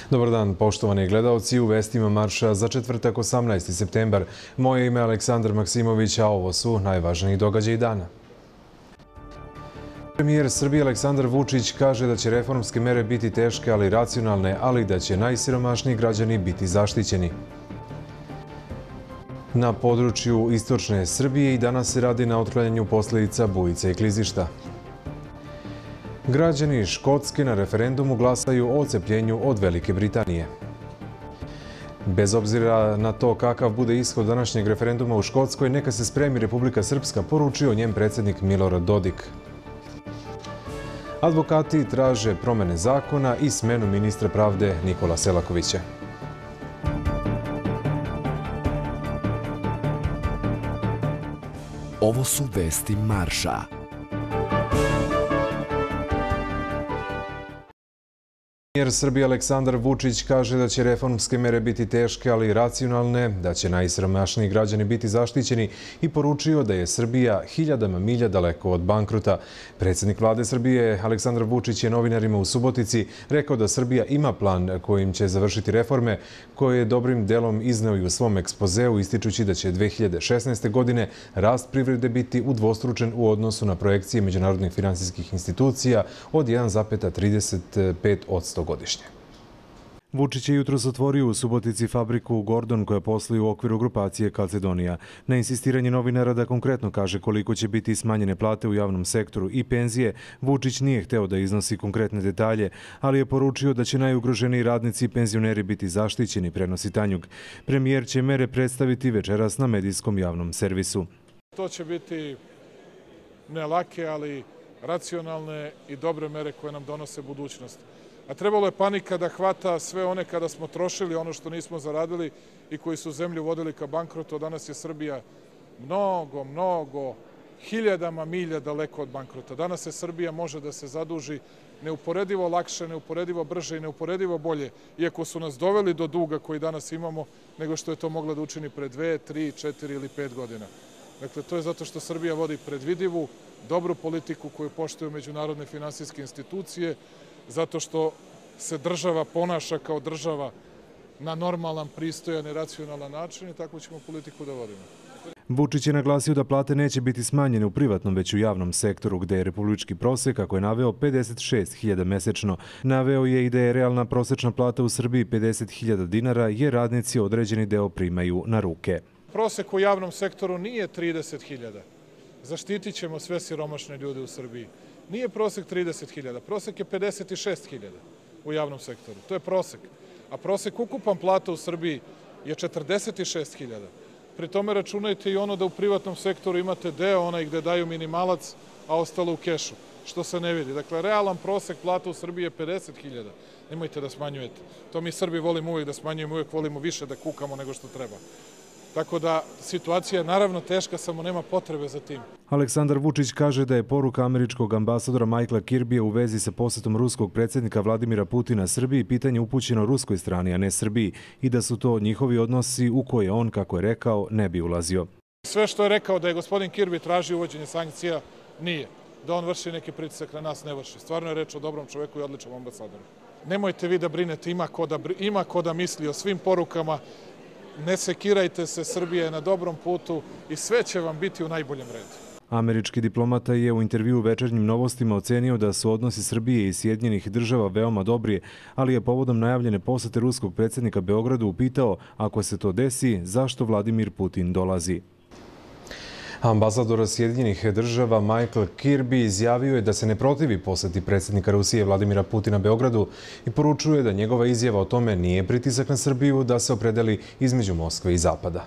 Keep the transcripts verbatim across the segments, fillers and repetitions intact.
Dobar dan, poštovani gledalci, u vestima marša za četvrtak osamnaesti septembar. Moje ime je Aleksandar Maksimović, a ovo su najvažniji događaji dana. Premijer Srbije Aleksandar Vučić kaže da će reformske mere biti teške, ali racionalne, ali da će najsiromašniji građani biti zaštićeni. Na području istočne Srbije i danas se radi na otklanjanju posljedica bujica i klizišta. Građani Škotske na referendumu glasaju o odcepljenju od Velike Britanije. Bez obzira na to kakav bude ishod današnjeg referenduma u Škotskoj, neka se spremi Republika Srpska, poručio njen predsjednik Milorad Dodik. Advokati traže promene zakona i smenu ministra pravde Nikola Selakovića. Ovo su vesti marša. Premijer Srbije Aleksandar Vučić kaže da će reformske mere biti teške, ali racionalne, da će najsiromašniji građani biti zaštićeni i poručio da je Srbija hiljadama milja daleko od bankruta. Predsjednik vlade Srbije Aleksandar Vučić je novinarima u Subotici rekao da Srbija ima plan kojim će završiti reforme, koje je dobrim delom izneo i u svom ekspozeu, ističući da će dve hiljade šesnaeste. godine rast privrede biti udvostručen u odnosu na projekcije međunarodnih finansijskih institucija od jedan zarez trideset pet posto godišnje. Vučić je jutros otvorio u Subotici fabriku Gordon koja posluje u okviru grupacije Calcedonija. Na insistiranje novinara da konkretno kaže koliko će biti smanjene plate u javnom sektoru i penzije, Vučić nije hteo da iznosi konkretne detalje, ali je poručio da će najugroženiji radnici i penzioneri biti zaštićeni, prenosi Tanjug. Premijer će mere predstaviti večeras na medijskom javnom servisu. To će biti ne lake, ali racionalne i dobre mere koje nam donose budućnost. A trebalo je panika da hvata sve one kada smo trošili ono što nismo zaradili i koji su zemlju vodili ka bankrotu. Danas je Srbija mnogo, mnogo, hiljadama milja daleko od bankrota. Danas se Srbija može da se zaduži neuporedivo lakše, neuporedivo brže i neuporedivo bolje, iako su nas doveli do duga koji danas imamo, nego što je to mogla da učini pre dve, tri, četiri ili pet godina. Dakle, to je zato što Srbija vodi predvidivu, dobru politiku koju poštuju međunarodne finansijske institucije, zato što se država ponaša kao država na normalan, pristojan i racionalan način i takvu ćemo politiku da vodimo. Vučić je naglasio da plate neće biti smanjene u privatnom, već u javnom sektoru, gde je republički prosek, kako je naveo, pedeset šest hiljada mesečno. Naveo je i da je realna prosečna plata u Srbiji pedeset hiljada dinara, jer radnici određeni deo primaju na ruke. Prosek u javnom sektoru nije trideset hiljada. Zaštitit ćemo sve siromašne ljude u Srbiji. Nije prosek trideset hiljada, prosek je pedeset šest hiljada u javnom sektoru. To je prosek. A prosek ukupan plata u Srbiji je četrdeset šest hiljada. Pri tome računajte i ono da u privatnom sektoru imate deo onaj gde daju minimalac, a ostalo u kešu, što se ne vidi. Dakle, realan prosek plata u Srbiji je pedeset hiljada. Nemojte da smanjujete. To mi Srbi volimo uvijek da smanjujemo, uvijek volimo više da kukamo nego što treba. Tako da situacija je naravno teška, samo nema potrebe za tim. Aleksandar Vučić kaže da je poruka američkog ambasadora Michaela Kirbija u vezi sa posetom ruskog predsjednika Vladimira Putina Srbiji pitanje upućeno ruskoj strani, a ne Srbiji, i da su to njihovi odnosi u koje on, kako je rekao, ne bi ulazio. Sve što je rekao da je gospodin Kirbi tražio uvođenje sankcija, nije. Da on vrši neki pritisak na nas, ne vrši. Stvarno je reč o dobrom čoveku i odličnom ambasadoru. Nemojte vi da brinete, ima ko da, ima ko da misli o svim porukama. Ne sekirajte se, Srbija je na dobrom putu i sve će vam biti u najboljem redu. Američki diplomata je u intervju u Večernjim novostima ocenio da su odnosi Srbije i Sjedinjenih država veoma dobri, ali je povodom najavljene posete ruskog predsjednika Beogradu upitao, ako se to desi, zašto Vladimir Putin dolazi. Ambasador Sjedinjenih država Michael Kirby izjavio je da se ne protivi poseti predsjednika Rusije Vladimira Putina Beogradu i poručuje da njegova izjava o tome nije pritisak na Srbiju da se opredeli između Moskve i Zapada.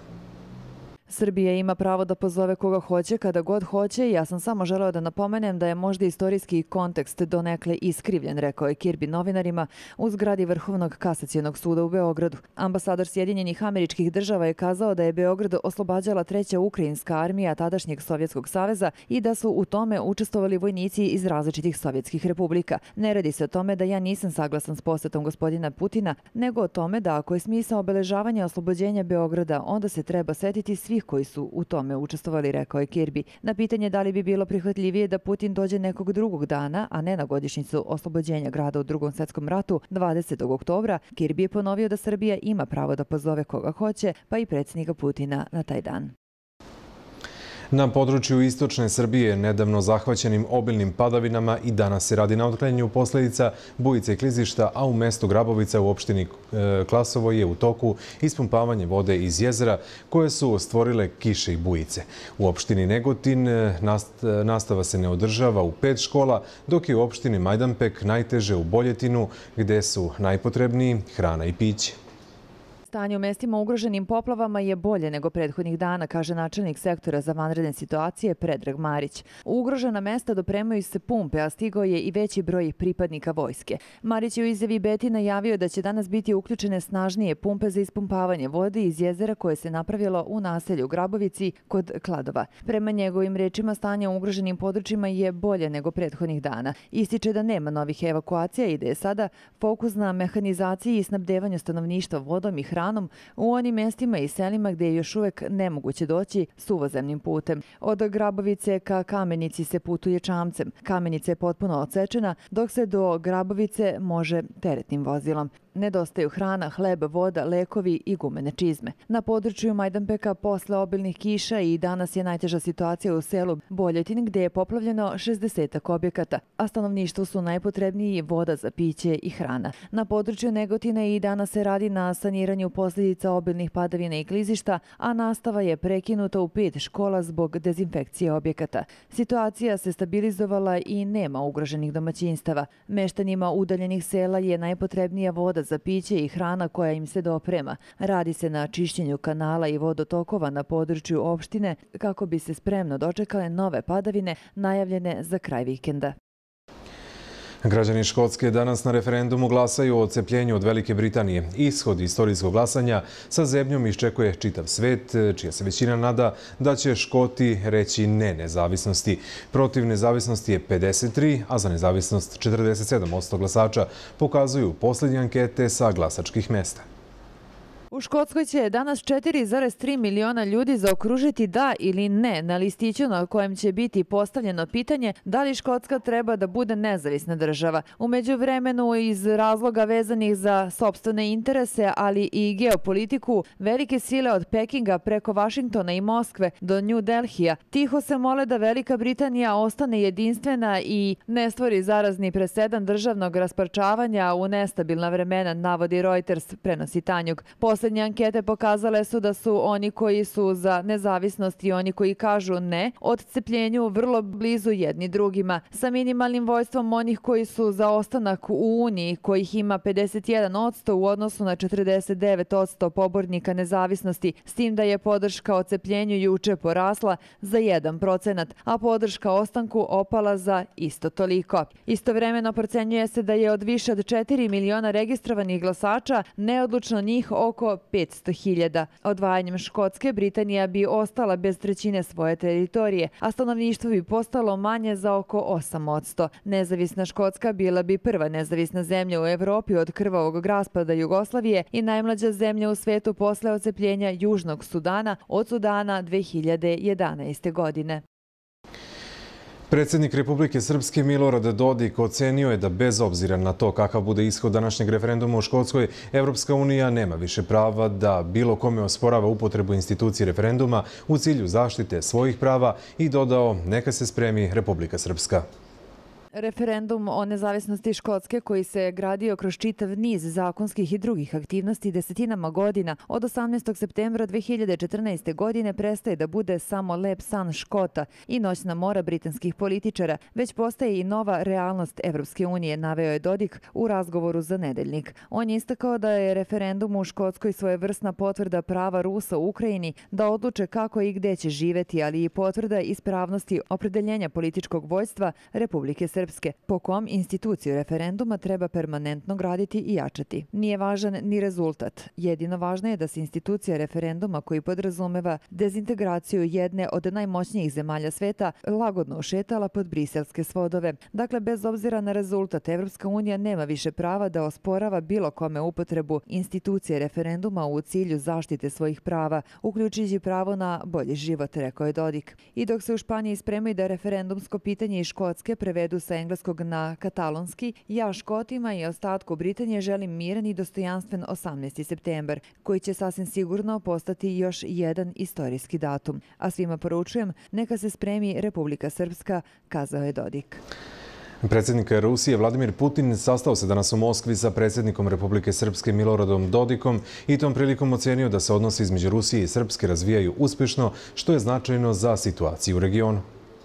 Srbija ima pravo da pozove koga hoće, kada god hoće i ja sam samo želeo da napomenem da je možda istorijski kontekst donekle iskrivljen, rekao je Kirby novinarima u zgradi Vrhovnog kasacionog suda u Beogradu. Ambasador Sjedinjenih Američkih država je kazao da je Beograd oslobađala treća ukrajinska armija tadašnjeg Sovjetskog saveza i da su u tome učestvovali vojnici iz različitih sovjetskih republika. Ne radi se o tome da ja nisam saglasan s posetom gospodina Putina, nego o tome da ako je smisao obeležavanja oslobođenja Beograda, onda se treba setiti svih svih koji su u tome učestvovali, rekao je Kirby. Na pitanje da li bi bilo prihvatljivije da Putin dođe nekog drugog dana, a ne na godišnjicu oslobođenja grada u Drugom svjetskom ratu dvadesetog oktobra, Kirby je ponovio da Srbija ima pravo da pozove koga hoće, pa i predsjednika Putina na taj dan. Na području istočne Srbije, nedavno zahvaćenim obilnim padavinama, i danas se radi na otklanjanju posljedica bujice i klizišta, a u mestu Grabovica u opštini Klasovo je u toku ispumpavanje vode iz jezera koje su stvorile kiše i bujice. U opštini Negotin nastava se ne održava u pet škola, dok je u opštini Majdanpek najteže u Boljetinu, gde su najpotrebniji hrana i piće. Stanje u mestima ugroženim poplavama je bolje nego prethodnih dana, kaže načelnik sektora za vanredne situacije Predrag Marić. U ugrožena mesta dopremaju se pumpe, a stigao je i veći broj pripadnika vojske. Marić je u izjavi Beti najavio da će danas biti uključene snažnije pumpe za ispumpavanje vode iz jezera koje se napravilo u naselju Grabovici kod Kladova. Prema njegovim rečima, stanje u ugroženim područjima je bolje nego prethodnih dana. Ističe da nema novih evakuacija i da je sada fokus na mehanizaciji i snabdevanju stanovništva vodom i hranom u onim mestima i selima gdje je još uvek nemoguće doći suvozemnim putem. Od Grabovice ka Kamenici se putuje čamcem. Kamenica je potpuno odsečena, dok se do Grabovice može teretnim vozilom. Nedostaju hrana, hleb, voda, lekovi i gumene čizme. Na području Majdanpeka posle obilnih kiša i danas je najteža situacija u selu Boljetin, gdje je poplavljeno šezdesetak objekata, a stanovništvu su najpotrebniji voda za piće i hrana. Na području Negotina i danas se radi na saniranju posljedica obilnih padavina i klizišta, a nastava je prekinuta u pet škola zbog dezinfekcije objekata. Situacija se stabilizovala i nema ugroženih domaćinstava. Meštanima udaljenih sela je najpotrebnija voda za piće i hrana koja im se doprema. Radi se na čišćenju kanala i vodotokova na području opštine kako bi se spremno dočekale nove padavine najavljene za kraj vikenda. Građani Škotske danas na referendumu glasaju o odcepljenju od Velike Britanije. Ishod istorijskog glasanja sa zebnjom iščekuje čitav svet, čija se većina nada da će Škoti reći ne nezavisnosti. Protiv nezavisnosti je pedeset tri, a za nezavisnost četrdeset sedam posto glasača, pokazuju posljednje ankete sa glasačkih mesta. U Škotskoj će danas četiri zarez tri miliona ljudi zaokružiti da ili ne na listiću na kojem će biti postavljeno pitanje da li Škotska treba da bude nezavisna država. U međuvremenu, iz razloga vezanih za sopstvene interese, ali i geopolitiku, velike sile od Pekinga preko Vašingtona i Moskve do New Delhija tiho se mole da Velika Britanija ostane jedinstvena i ne stvori zarazni presedan državnog rasparčavanja u nestabilna vremena, navodi Reuters, prenosi Tanjug. Poslednje ankete pokazale su da su oni koji su za nezavisnost i oni koji kažu ne odcepljenju vrlo blizu jedni drugima. Sa minimalnim vojstvom onih koji su za ostanak u Uniji, kojih ima pedeset jedan posto u odnosu na četrdeset devet posto pobornika nezavisnosti, s tim da je podrška odcepljenju juče porasla za jedan procenat, a podrška ostanku opala za isto toliko. Istovremeno procenjuje se da je od više od četiri miliona registrovanih glasača neodlučno njih oko petsto hiljada. Odvajanjem Škotske, Britanija bi ostala bez trećine svoje teritorije, a stanovništvo bi postalo manje za oko osam posto. Nezavisna Škotska bila bi prva nezavisna zemlja u Evropi od krvavog raspada Jugoslavije i najmlađa zemlja u svetu posle odcepljenja Južnog Sudana od Sudana dve hiljade jedanaeste. godine. Predsjednik Republike Srpske Milorad Dodik ocenio je da bez obzira na to kakav bude ishod današnjeg referenduma u Škotskoj, Evropska unija nema više prava da bilo kome osporava upotrebu institucije referenduma u cilju zaštite svojih prava i dodao neka se spremi Republika Srpska. Referendum o nezavisnosti Škotske, koji se gradio kroz čitav niz zakonskih i drugih aktivnosti desetinama godina, od osamnaestog septembra dve hiljade četrnaeste. godine prestaje da bude samo lep san Škota i noćna mora britanskih političara, već postaje i nova realnost Evropske unije, naveo je Dodik u razgovoru za Nedeljnik. On je istakao da je referendum u Škotskoj svojevrsna potvrda prava Rusa u Ukrajini da odluče kako i gde će živeti, ali i potvrda ispravnosti opredeljenja političkog vođstva Republike Srpske. Srpske, po kom instituciju referenduma treba permanentno graditi i jačati. Nije važan ni rezultat. Jedino važno je da se institucija referenduma koji podrazumeva dezintegraciju jedne od najmoćnijih zemalja sveta lagodno ušetala pod briselske svodove. Dakle, bez obzira na rezultat, Evropska unija nema više prava da osporava bilo kome upotrebu institucije referenduma u cilju zaštite svojih prava, uključujući pravo na bolji život, rekao je Dodik. I dok se u Španiji spremaju da referendumsko pitanje iz Škotske prevedu sa engleskog na katalonski, ja Škotima i ostatku Britanije želim miran i dostojanstven osamnaesti septembar, koji će sasvim sigurno postati još jedan istorijski datum. A svima poručujem, neka se spremi Republika Srpska, kazao je Dodik. Predsjednik Rusije Vladimir Putin sastao se danas u Moskvi sa predsjednikom Republike Srpske Miloradom Dodikom i tom prilikom ocenio da se odnosi između Rusije i Srpske razvijaju uspješno, što je značajno za situaciju u regionu.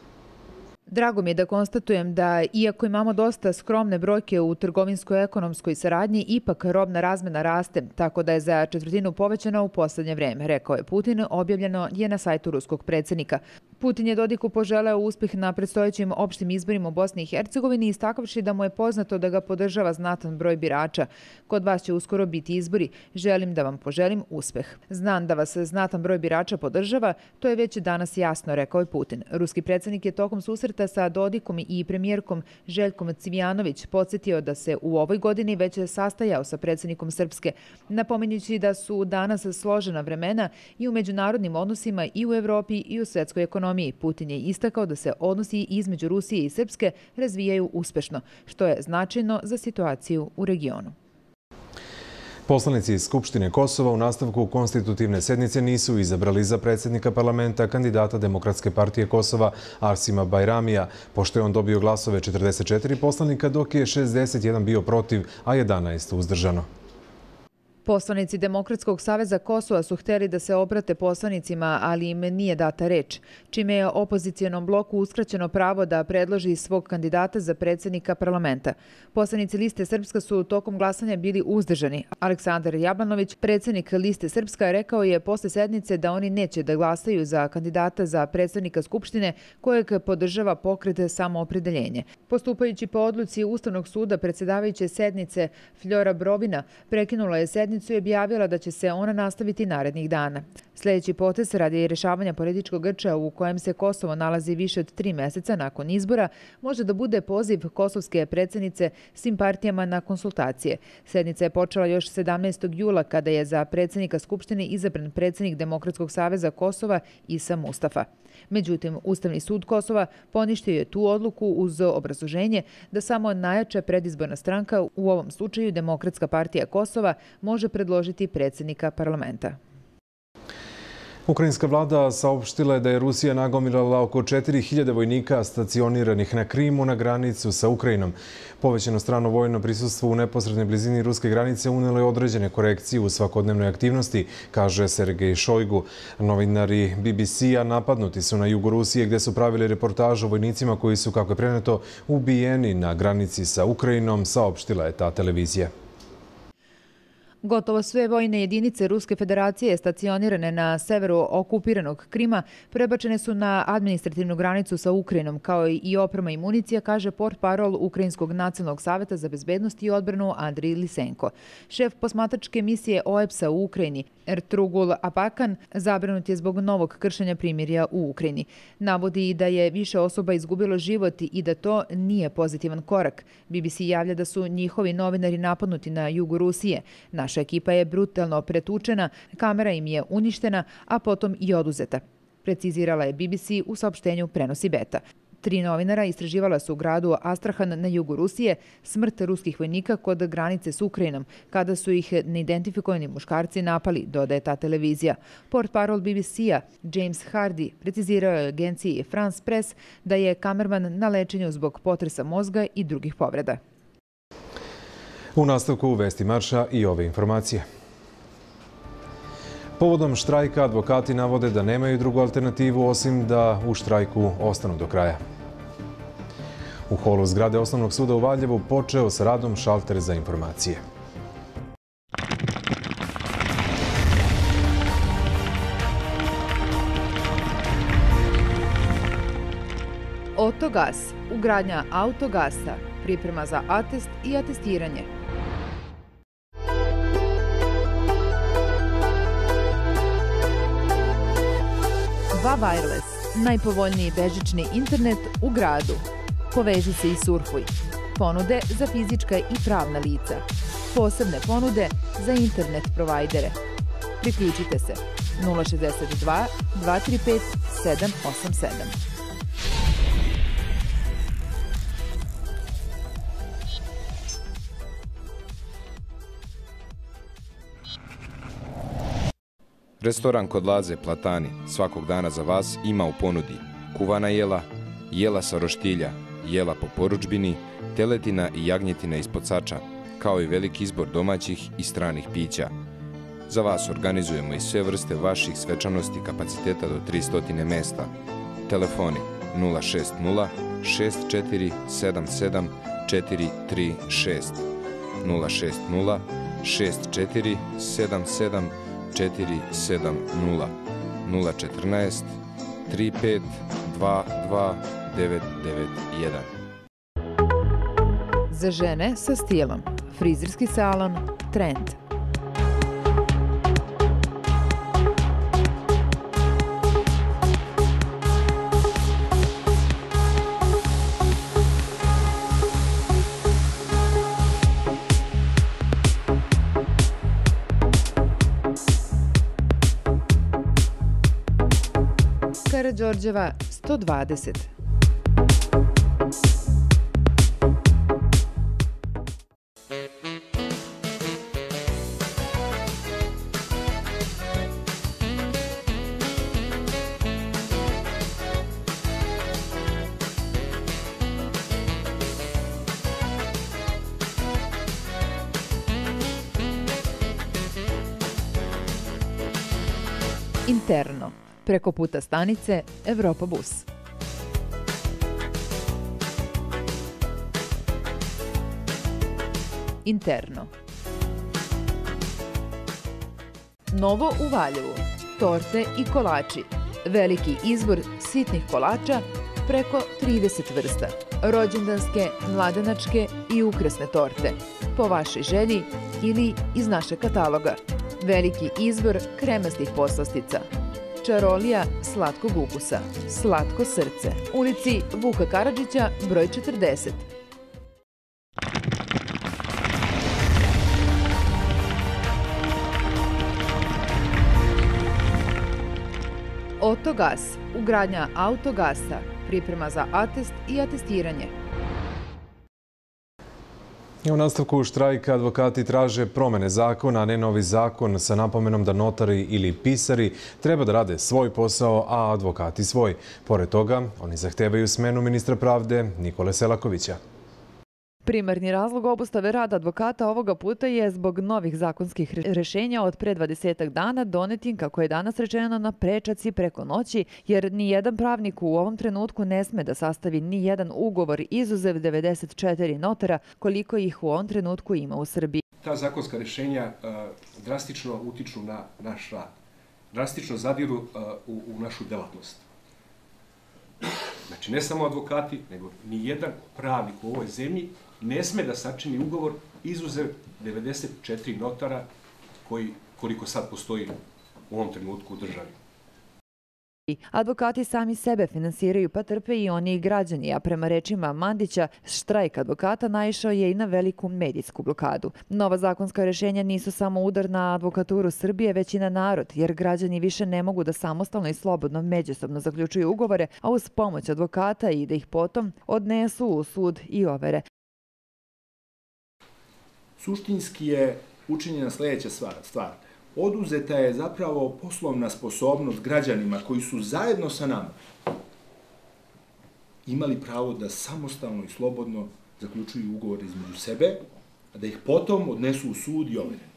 Drago mi je da konstatujem da, iako imamo dosta skromne brojke u trgovinsko-ekonomskoj saradnji, ipak robna razmena raste, tako da je za četvrtinu povećana u posljednje vreme, rekao je Putin, objavljeno je na sajtu ruskog predsjednika. Putin je Dodiku poželeo uspjeh na predstojećim opštim izborima u Bosni i Hercegovini, istakavši da mu je poznato da ga podržava znatan broj birača. Kod vas će uskoro biti izbori. Želim da vam poželim uspjeh. Znam da vas znatan broj birača podržava, to je već danas jasno, rekao je Putin. Ruski predsjednik je tokom susreta sa Dodikom i premijerkom Željkom Cvijanović podsjetio da se u ovoj godini već sastajao sa predsjednikom Srpske, napominjući da su danas složena vremena i u međunarodnim odnosima i u Evropi i u svjetskoj ekonomiji. Putin je istakao da se odnosi između Rusije i Srpske razvijaju uspješno, što je značajno za situaciju u regionu. Poslanici iz Skupštine Kosova u nastavku konstitutivne sednice nisu izabrali za predsjednika parlamenta kandidata Demokratske partije Kosova Arsima Bajramija, pošto je on dobio glasove četrdeset četiri poslanika, dok je šezdeset jedan bio protiv, a jedanaest uzdržano. Poslanici Demokratskog saveza Kosova su htjeli da se obrate poslanicima, ali im nije data reč, čime je opozicijonom bloku uskraćeno pravo da predloži svog kandidata za predsjednika parlamenta. Poslanici Liste Srpska su tokom glasanja bili uzdržani. Aleksandar Jablanović, predsjednik Liste Srpska, rekao je posle sednice da oni neće da glasaju za kandidata za predsjednika Skupštine kojeg podržava pokret Samoopredeljenje. Postupajući po odluci Ustavnog suda, predsjedavajuće sednice Fljora Brovina prekinula je sednicu i objavila da će se ona nastaviti narednih dana. Sljedeći potez radi rješavanja političkog grča u kojem se Kosovo nalazi više od tri mjeseca nakon izbora može da bude poziv kosovske predsjednice svim partijama na konsultacije. Sednica je počela još sedamnaestog jula kada je za predsjednika Skupštine izabran predsjednik Demokratskog saveza Kosova Isa Mustafa. Međutim, Ustavni sud Kosova poništio je tu odluku uz obrazloženje da samo najjača predizborna stranka, u ovom slučaju Demokratska partija Kosova, može predložiti predsjednika parlamenta. Ukrajinska vlada saopštila je da je Rusija nagomilala oko četiri hiljade vojnika stacioniranih na Krimu na granicu sa Ukrajinom. Povećano strano vojno prisustvo u neposrednoj blizini ruske granice unelo je određene korekcije u svakodnevnoj aktivnosti, kaže Sergej Šojgu. Novinari B B C-a napadnuti su na jugu Rusije gdje su pravili reportažu o vojnicima koji su, kako je preneto, ubijeni na granici sa Ukrajinom, saopštila je ta televizija. Gotovo sve vojne jedinice Ruske federacije stacionirane na severu okupiranog Krima prebačene su na administrativnu granicu sa Ukrajinom, kao i oprema i municija, kaže portparol Ukrajinskog nacionalnog saveta za bezbednost i odbranu Andrij Lisenko. Šef posmatračke misije O E B S-a u Ukrajini, Ertrugul Apakan, zabrinut je zbog novog kršenja primirja u Ukrajini. Navodi da je više osoba izgubilo život i da to nije pozitivan korak. B B C javlja da su njihovi novinari napadnuti na jugu Rusije. Naša ekipa je brutalno pretučena, kamera im je uništena, a potom i oduzeta, precizirala je B B C u saopštenju prenosi Beta. Tri novinara istraživala su u gradu Astrahan na jugu Rusije smrt ruskih vojnika kod granice s Ukrajinom, kada su ih neidentifikovani muškarci napali, dodaje ta televizija. Portparol B B C-a James Hardy precizirao je agenciji France Press da je kamerman na lečenju zbog potresa mozga i drugih povreda. U nastavku vesti marša i ove informacije. Povodom štrajka advokati navode da nemaju drugu alternativu osim da u štrajku ostanu do kraja. U holu zgrade Osnovnog suda u Valjevu počeo sa radom šalter za informacije. Otok Autogas, ugradnja autogasa, priprema za atest i atestiranje. Va Wireless, najpovoljniji bežični internet u gradu. Poveži se i surfuj. Ponude za fizička i pravna lica. Posebne ponude za internet provajdere. Priključite se nula šezdeset dva dva tri pet sedam osam sedam. Restoran kod Laze Platani svakog dana za vas ima u ponudi kuvana jela, jela sa roštilja, jela po porudžbini, teletina i jagnjetina ispod sača, kao i veliki izbor domaćih i stranih pića. Za vas organizujemo i sve vrste vaših svečanosti kapaciteta do tristo mesta. Telefoni nula šest nula šest četiri sedam sedam četiri tri šest, nula šest nula šest četiri sedam sedam četiri sedam nula, nula četrnaest tri pet dva dva devet devet jedan. Za žene sa stilom. Frizerski salon Trend. Karađorđeva sto dvadeset. Interno. Preko puta stanice Evropa bus. Interno. Novo u Valjevu. Torte i kolači. Veliki izbor sitnih kolača, preko trideset vrsta. Rođendanske, mladenačke i ukrasne torte. Po vašoj želji ili iz našeg kataloga. Veliki izbor kremastih poslastica. Čarolija slatkog ukusa. Slatko srce. Ulici Vuka Karadžića, broj četrdeset. Autogas, ugradnja autogasa, priprema za atest i atestiranje. U nastavku štrajka advokati traže promene zakona, a ne novi zakon, sa napomenom da notari ili pisari treba da rade svoj posao, a advokati svoj. Pored toga, oni zahtevaju smenu ministra pravde Nikole Selakovića. Primarni razlog obustave rada advokata ovoga puta je zbog novih zakonskih rešenja od pre dvadesetak dana donetim, kako je danas rečeno, na prečaci preko noći, jer ni jedan pravnik u ovom trenutku ne sme da sastavi ni jedan ugovor, izuzev devedeset četiri notara, koliko ih u ovom trenutku ima u Srbiji. Ta zakonska rešenja drastično utiču na naš rad, drastično zadiru u, u našu delatnost. Znači, ne samo advokati, nego ni jedan pravnik u ovoj zemlji ne sme da sačini ugovor, izuzev devedeset četiri notara koji, koliko sad postoji u ovom trenutku u državi. Advokati sami sebe finansiraju, pa trpe i oni građani, a prema rečima Mandića, štrajk advokata naišao je i na veliku medijsku blokadu. Nova zakonska rešenja nisu samo udar na advokaturu Srbije, već i na narod, jer građani više ne mogu da samostalno i slobodno međusobno zaključuju ugovore, a uz pomoć advokata i da ih potom odnesu u sud i overe. Suštinski je učinjena sljedeća stvar. Oduzeta je zapravo poslovna sposobnost građanima koji su zajedno sa nama imali pravo da samostalno i slobodno zaključuju ugovore između sebe, a da ih potom odnesu u sud i overe.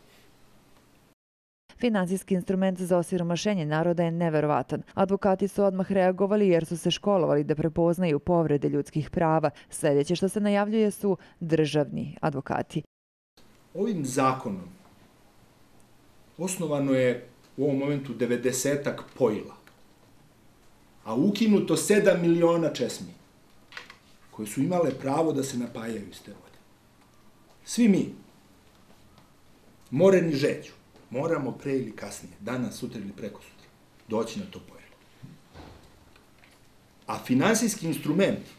Finansijski instrument za osiromašenje naroda je neverovatan. Advokati su odmah reagovali jer su se školovali da prepoznaju povrede ljudskih prava. Sljedeće što se najavljuje su državni advokati. Ovim zakonom osnovano je u ovom momentu devedesetak pojila, a ukinuto sedam miliona česmi. koje su imale pravo da se napajaju iz te vode. Svi mi, Moren i Žeđu, moramo pre ili kasnije, danas, sutra ili preko sutra, doći na to pojelo. A finansijski instrumenti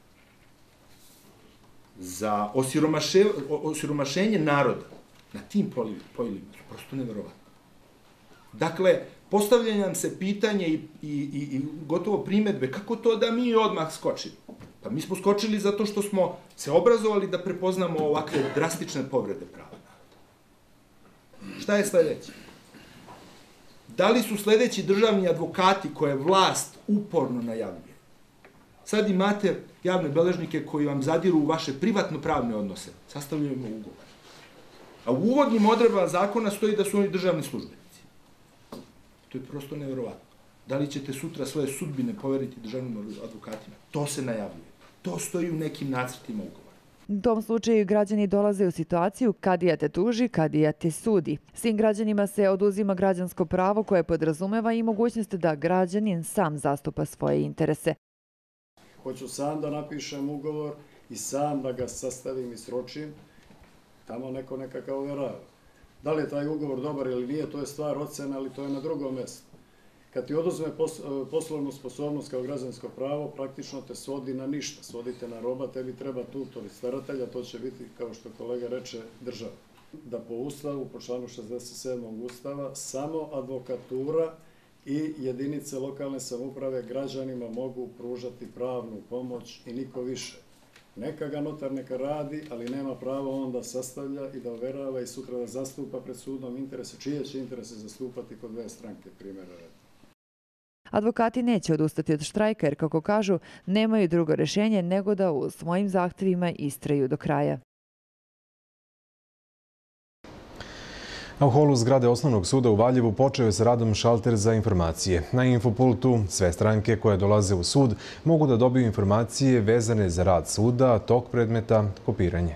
za osiromaše, osiromašenje naroda na tim pojilima su prosto neverovatno. Dakle, postavlja nam se pitanje i, i, i gotovo primedbe kako to da mi odmah skočimo. Pa mi smo skočili zato što smo se obrazovali da prepoznamo ovakve drastične povrede prava naroda. Šta je sledeće? Da li su sledeći državni advokati koje vlast uporno najavljuje? Sad imate javne beležnike koji vam zadiru u vaše privatno-pravne odnose, sastavljujemo ugovor. A u uvodnim odredbama zakona stoji da su oni državni službenici. To je prosto neverovatno. Da li ćete sutra svoje sudbine poveriti državnim advokatima? To se najavljuje. To stoji u nekim nacrtima ugovora. U tom slučaju građani dolaze u situaciju kadija te tuži, kadija te sudi. Svim građanima se oduzima građansko pravo koje podrazumeva i mogućnost da građanin sam zastupa svoje interese. Hoću sam da napišem ugovor i sam da ga sastavim i sročim, tamo neko nekakav overava. Da li je taj ugovor dobar ili nije, to je stvar ocena, ali to je na drugom mjestu. Kad ti oduzme poslovnu sposobnost kao građansko pravo, praktično te svodi na ništa. Svodite na roba, tebi treba tutor i staratelja, to će biti, kao što kolega reče, država. Da po ustavu, po članu šezdeset sedmog ustava, samo advokatura i jedinice lokalne samouprave građanima mogu pružati pravnu pomoć i niko više. Neka ga notar neka radi, ali nema pravo on da sastavlja i da overava i sutra da zastupa pred sudom interese. Čije će interese zastupati kod dve stranke, primjera radi. Advokati neće odustati od štrajka jer, kako kažu, nemaju drugo rješenje nego da u svojim zahtjevima istraju do kraja. A u holu zgrade Osnovnog suda u Valjevu počeo je sa radom šalter za informacije. Na Infopultu sve stranke koje dolaze u sud mogu da dobiju informacije vezane za rad suda, tok predmeta, kopiranje.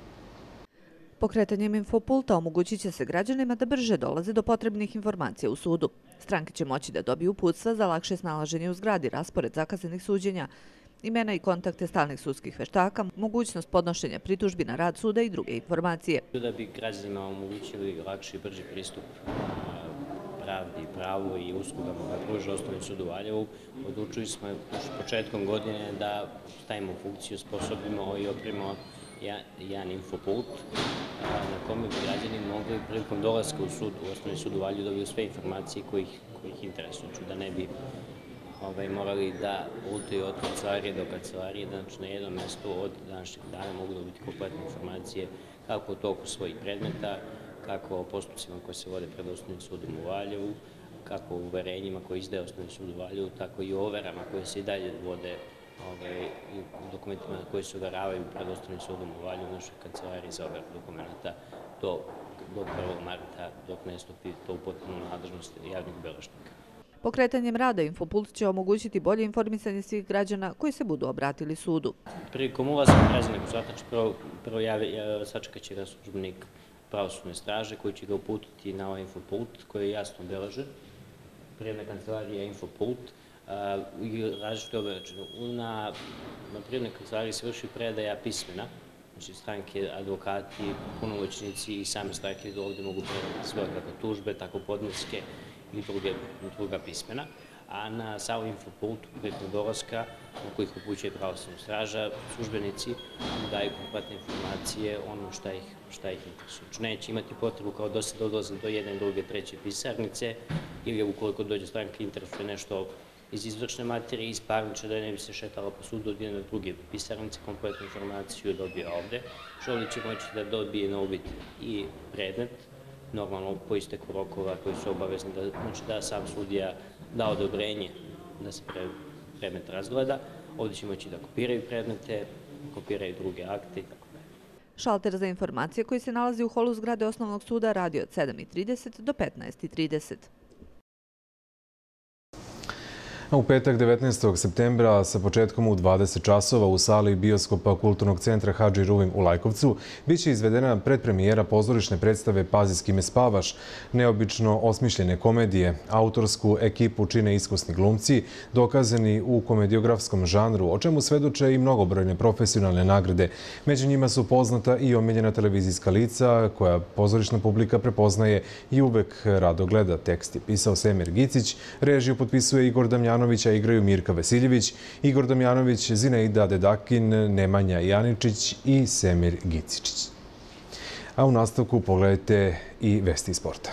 Pokretanjem Infopulta omogućit će se građanima da brže dolaze do potrebnih informacija u sudu. Stranke će moći da dobiju uputstva za lakše snalaženje u zgradi, raspored zakazanih suđenja, imena i kontakte stalnih sudskih veštaka, mogućnost podnošenja pritužbi na rad suda i druge informacije. Da bi građanima omogućili lakši i brži pristup pravdi, pravu i uslugama koje pruža Osnovni sud u Valjevu, odlučili smo početkom godine da stavimo u funkciju, sposobimo i opremimo jedan infopult na kome bi građani mogli prilikom dolaska u sud, u Osnovni sud u Valjevu, dobiju sve informacije koje ih interesuju, da ne bi morali da lutaju od kancelarije do kancelarije, znači na jednom mjestu od današnjeg dana mogu dobiti kompletne informacije kako o toku svojih predmeta, kako o postupcima koje se vode pred Osnovnim sudom u Valjevu, kako o uverenjima koje izdaje Osnovni sud u Valjevu, tako i o overama koje se i dalje vode i dokumentima koji se overavaju pred Osnovnim sudom u Valjevu u našoj kancelariji za overu dokumenta do prvog marta, dok ne stupi to u potpunu nadležnost javnih beležnika. Pokretanjem rada Infopult će omogućiti bolje informisanje svih građana koji se budu obratili sudu. Prilikom ulaska građana posmatrač prvo sačekat će ga službenik pravosudne straže koji će ga uputiti na ovaj Infopult koji je jasno obeležen. Prijemna kancelarija Infopult i različite obeležene. Na prijemnoj kancelariji se vrši predaja pismena, znači stranke, advokati, punomoćnici i same stranke ovdje mogu predati svoje kako tužbe, tako podneske i druga pismena, a na samom Infopultu prilikom dolaska na kojih upućuje pravosudna straža, službenici daju kompletne informacije ono šta ih interesuje. Neće imati potrebu kao do sada odlaze do jedne, druge, treće pisarnice ili ukoliko dođe stranka interesuje nešto iz izvršne materije, iz parnične, da ne bi se šetala po sudu od jedne do druge pisarnice, kompletnu informaciju dobije ovde. Žalitelj će moći da dobije na uvid i predmet, normalno po isteku rokova koji su obavezni da sam sudija da odobrenje da se predmet razgleda. Ovdje će moći da kopiraju predmete, kopiraju druge akte i tako dalje. Šalter za informacije koji se nalazi u holu zgrade Osnovnog suda radi od sedam i trideset do petnaest i trideset. A u petak devetnaestog septembra sa početkom u dvadeset časova u sali bioskopa Kulturnog centra Hadži Ruvim u Lajkovcu biće izvedena predpremijera pozorišne predstave Pazi s kime spavaš, neobično osmišljene komedije. Autorsku ekipu čine iskusni glumci, dokazani u komediografskom žanru, o čemu svedoče i mnogobrojne profesionalne nagrade. Među njima su poznata i omiljena televizijska lica koja pozorišna publika prepoznaje i uvek rado gleda. Tekst je pisao Semir Gicić, režiju potpisuje Igor Damjanović, a igraju Mirka Vesiljević, Igor Damjanović, Zineida Dedakin, Nemanja Janičić i Semir Gicić. A u nastavku pogledajte i vesti iz sporta.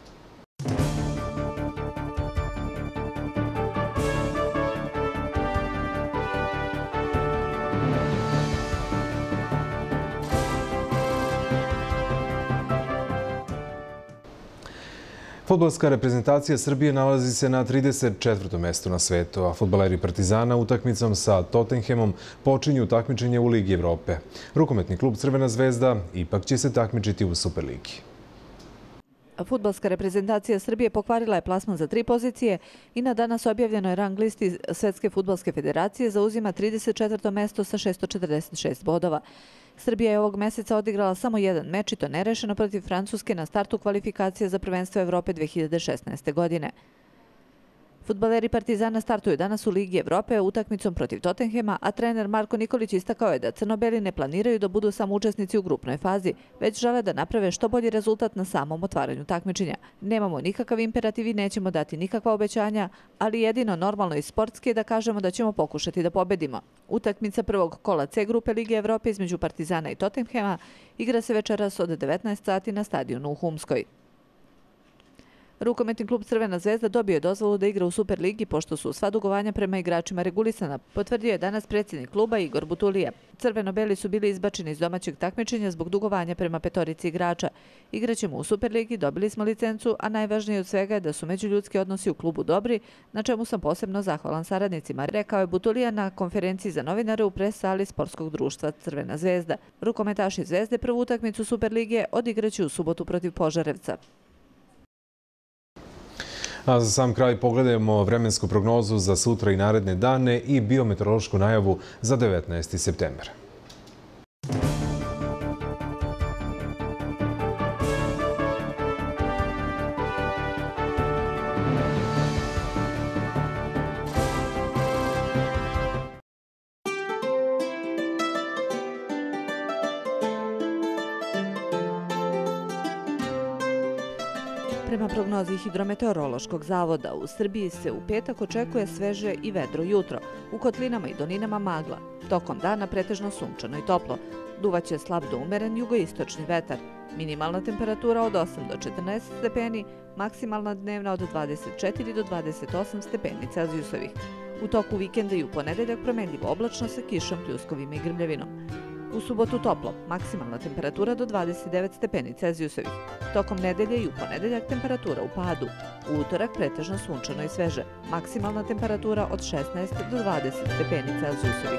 Fudbalska reprezentacija Srbije nalazi se na trideset četvrtom mestu na svetu, a fudbaleri Partizana utakmicom sa Tottenhamom počinju takmičenje u Ligi Evrope. Rukometni klub Crvena zvezda ipak će se takmičiti u Superligi. Fudbalska reprezentacija Srbije pokvarila je plasman za tri pozicije i na danas objavljenoj rang listi Svetske fudbalske federacije zauzima trideset četvrto mesto sa šessto četrdeset šest bodova. Srbija je ovog meseca odigrala samo jedan meč i to nerešeno protiv Francuske na startu kvalifikacije za prvenstvo Evrope dve hiljade šesnaeste. godine. Fudbaleri Partizana startuju danas u Ligi Evrope utakmicom protiv Tottenhema, a trener Marko Nikolić istakao je da crnobeli ne planiraju da budu samo učesnici u grupnoj fazi, već žele da naprave što bolji rezultat na samom otvaranju takmičenja. Nemamo nikakav imperativ i nećemo dati nikakva obećanja, ali jedino normalno i sportski je da kažemo da ćemo pokušati da pobedimo. Utakmica prvog kola C grupe Lige Evrope između Partizana i Tottenhema igra se večeras od devetnaest sati na stadionu u Humskoj. Rukometni klub Crvena zvezda dobio je dozvolu da igra u Superligi pošto su sva dugovanja prema igračima regulisana, potvrdio je danas predsjednik kluba Igor Butulija. Crveno-beli su bili izbačeni iz domaćeg takmičenja zbog dugovanja prema petorici igrača. Igraćemo u Superligi, dobili smo licencu, a najvažnije od svega je da su međuljudski odnosi u klubu dobri, na čemu sam posebno zahvalan saradnicima, rekao je Butulija na konferenciji za novinare u pres sali sportskog društva Crvena zvezda. Rukometaši Zvezde prvu utakmicu Superlige odigraće u subotu protiv Požarevca. A za sam kraj pogledajmo vremensku prognozu za sutra i naredne dane i biometeorološku najavu za devetnaesti septembar. Prema prognozi Hidrometeorološkog zavoda, u Srbiji se u petak očekuje sveže i vedro jutro, u kotlinama i doninama magla. Tokom dana pretežno sunčano i toplo. Duvaće slab do umeren jugoistočni vetar. Minimalna temperatura od osam do četrnaest stepeni, maksimalna dnevna od dvadeset četiri do dvadeset osam stepeni Celzijusovih. U toku vikenda i u ponedeljak promenljivo oblačno sa kišom, pljuskovima i grmljavinom. U subotu toplo, maksimalna temperatura do dvadeset devet stepeni Celzijusovih. Tokom nedelje i u ponedeljak temperatura u padu. U utorak pretežno sunčano i sveže, maksimalna temperatura od šesnaest do dvadeset stepeni Celzijusovih.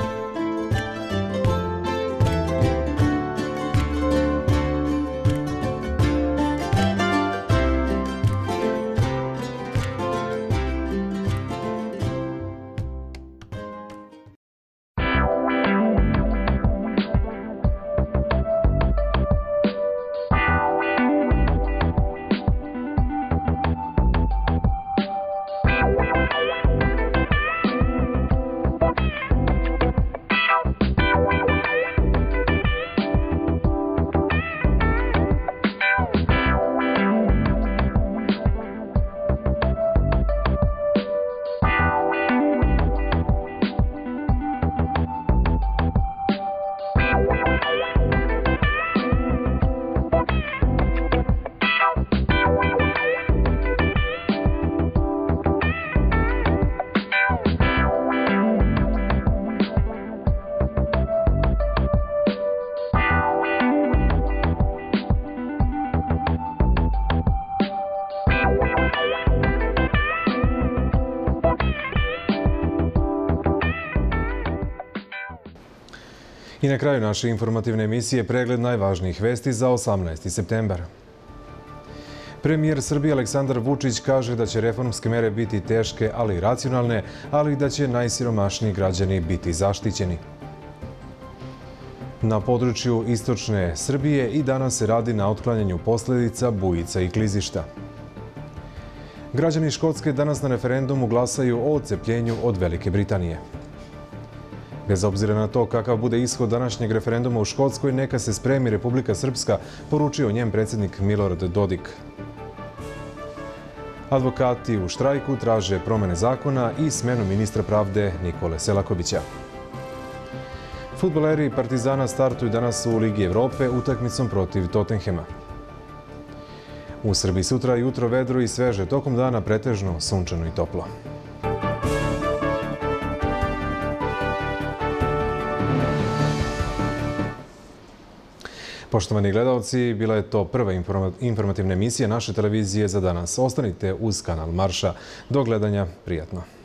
I na kraju naše informativne emisije pregled najvažnijih vesti za osamnaesti septembar. Premijer Srbije Aleksandar Vučić kaže da će reformske mere biti teške, ali i racionalne, ali da će najsiromašniji građani biti zaštićeni. Na području istočne Srbije i danas se radi na otklanjanju posljedica bujica i klizišta. Građani Škotske danas na referendumu glasaju o odcepljenju od Velike Britanije. Bez obzira na to kakav bude ishod današnjeg referenduma u Škotskoj, neka se spremi Republika Srpska, poručio njen predsjednik Milorad Dodik. Advokati u štrajku traže promjene zakona i smenu ministra pravde Nikole Selakovića. Fudbaleri Partizana startuju danas u Ligi Evrope utakmicom protiv Tottenhema. U Srbiji sutra jutro vedro i sveže, tokom dana pretežno sunčano i toplo. Poštovani gledalci, bila je to prva informativna emisija naše televizije za danas. Ostanite uz kanal Marša. Do gledanja, prijatno.